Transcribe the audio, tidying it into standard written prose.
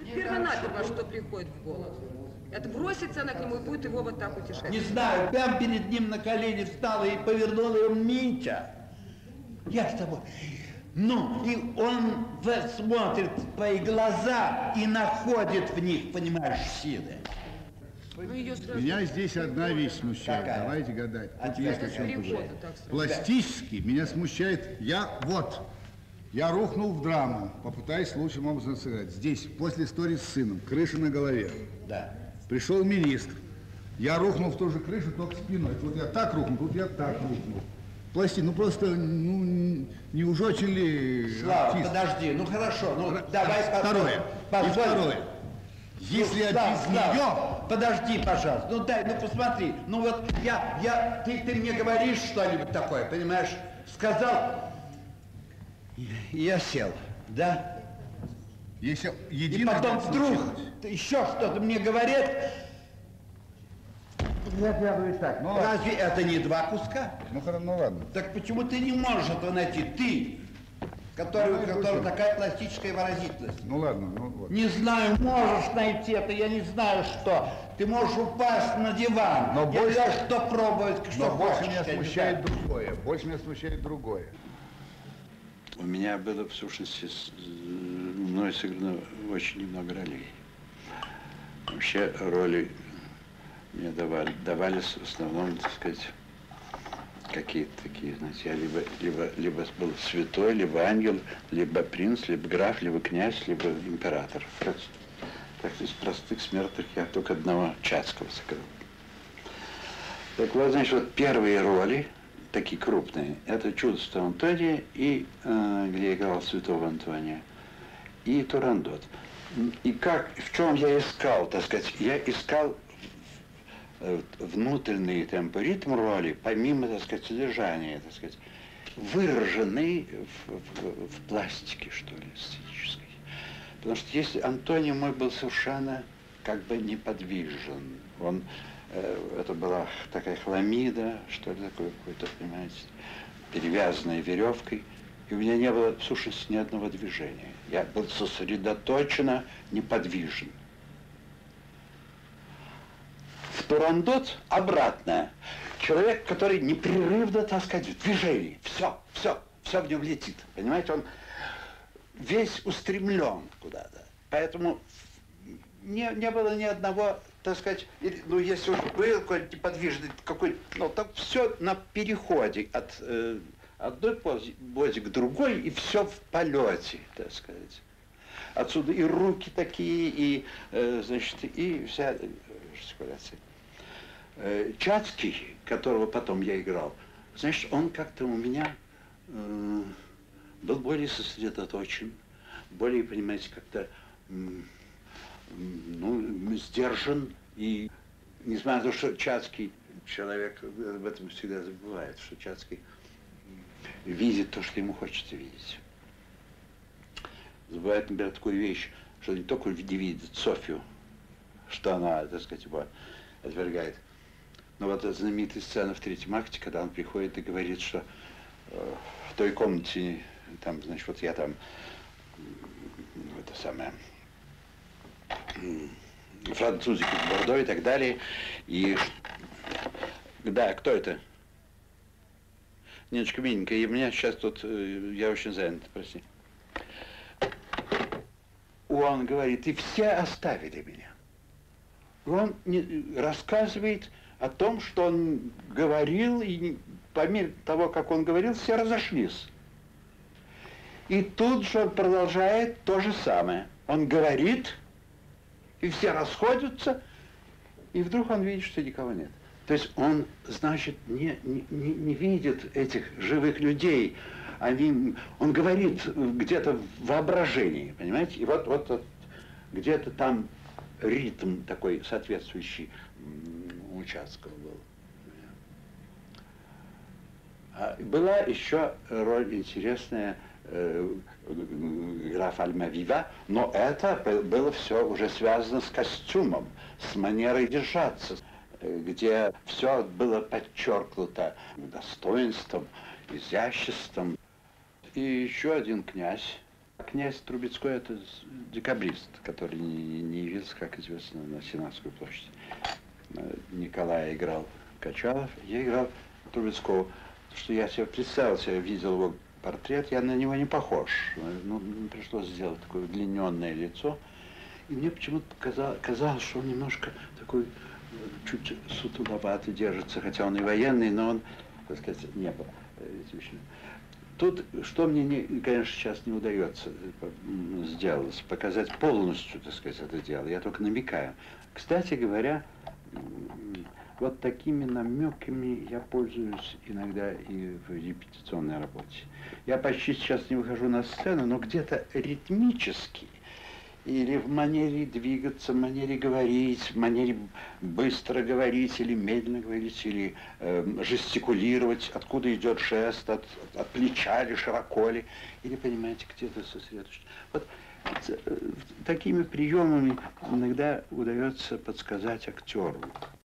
Первонаперво, что приходит в голову. Это бросится она к нему и будет его вот так утешать. Не знаю, прям перед ним на колени встала и повернула его: Митя, я с тобой. Ну, и он смотрит в твои глаза и находит в них, понимаешь, силы. Меня здесь одна вещь смущает. Какая? Давайте гадать. Тут тебя есть о чем поговорить. так сказать. Пластически меня смущает. Я рухнул в драму, попытаясь лучшим образом сыграть. Здесь, после истории с сыном, крыша на голове. Да. Пришел министр. Я рухнул в ту же крышу, только спиной. Тут я так рухнул, тут я так рухнул. Ну просто, не уж очень ли Слава, артист? подожди, ну хорошо, ну давай Второе. позволь. И второе. Если без нее... Подожди, пожалуйста, ну дай, ну посмотри, ну вот ты мне говоришь что-нибудь такое, понимаешь, сказал, и я сел, да? Если И потом вдруг еще что-то мне говорит, я говорю так, Ну, разве это не два куска? Ну ладно. Так почему ты не можешь этого найти? Ты, который такая пластическая выразительность. Ну ладно, ну вот. Не знаю, можешь найти это, я не знаю что. Ты можешь упасть на диван. Но я больше- знаю, что пробовать, что Но больше хочешь, меня я не смущает знаю. другое. Больше меня смущает другое. У меня было, в сущности, мной сыграно очень немного ролей. Вообще роли мне давались в основном, так сказать, какие-то такие, знаете, я либо был святой, либо ангел, либо принц, либо граф, либо князь, либо император. Так из простых смертных я только одного Чацкого сыграл. Так вот, значит, вот первые роли, такие крупные, это «Чудо Антония», и где играл святого Антония, и «Турандот». И в чем я искал, так сказать, я искал внутренний темпоритм роли, помимо, так сказать, содержания, так сказать, выраженный в пластике, что ли, сценической. Потому что если Антоний мой был совершенно как бы неподвижен, это была такая хламида, что ли, такое какое-то, понимаете, перевязанная веревкой, и у меня не было, в сущности, ни одного движения. Я был сосредоточенно неподвижен. В Турандот обратное. Человек, который непрерывно, так сказать, в движении. Все в нем летит. Понимаете, он весь устремлен куда-то. Поэтому не было ни одного, так сказать, ну, если уж был какой-то неподвижный, ну, так все на переходе от одной позе к другой, и все в полете, так сказать. Отсюда и руки такие, и, значит, и вся жестикуляция. Чацкий, которого потом я играл, значит, он как-то у меня был более сосредоточен, более, понимаете, как-то, ну, сдержан. И, несмотря на то, что Чацкий человек об этом всегда забывает, что Чацкий видит то, что ему хочется видеть. Забывает, например, такую вещь, что не только не видит Софью, что она, так сказать, его отвергает. Но вот эта знаменитая сцена в третьем акте, когда он приходит и говорит, что в той комнате, там, значит, вот я там, это самое, французик из Бордо и так далее. И, да, кто это? Ниночка, миленькая, и у меня сейчас тут, я очень занят, прости. Он говорит, и все оставили меня. Он рассказывает о том, что он говорил, и по мере того, как он говорил, все разошлись. И тут же он продолжает то же самое. Он говорит, и все расходятся, и вдруг он видит, что никого нет. То есть он, значит, не видит этих живых людей. Он говорит где-то в воображении, понимаете? И вот где-то там ритм такой соответствующий у Чацкого был. Была еще роль интересная, граф Альмавива, но это было все уже связано с костюмом, с манерой держаться, где все было подчеркнуто достоинством, изяществом. И еще один князь, Князь Трубецкой – это декабрист, который не явился, как известно, на Сенатскую площадь. Николай играл Качалов, я играл Трубецкого. Что я себе представил, я видел его портрет, я на него не похож. Ну, пришлось сделать такое удлиненное лицо. И мне почему-то казалось, что он немножко такой чуть сутуловатый держится, хотя он и военный, но он, так сказать, не был типичным. Тут, что мне, конечно, сейчас не удается сделать, показать полностью, так сказать, это дело. Я только намекаю. Кстати говоря, вот такими намеками я пользуюсь иногда и в репетиционной работе. Я почти сейчас не выхожу на сцену, но где-то ритмически или в манере двигаться, в манере говорить, в манере быстро говорить или медленно говорить, или жестикулировать, откуда идет жест, от плеча или широко ли, или, понимаете, где-то сосредоточить. Вот такими приемами иногда удается подсказать актеру.